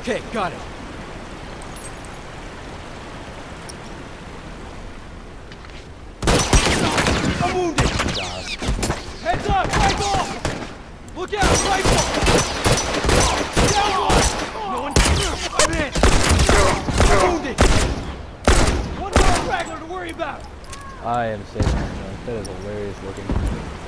Okay, got it. I'm wounded! Heads up! Rifle! Look out! Rifle! Down one! No one... I'm in! I'm wounded! One more straggler to worry about! I am saying that is hilarious looking.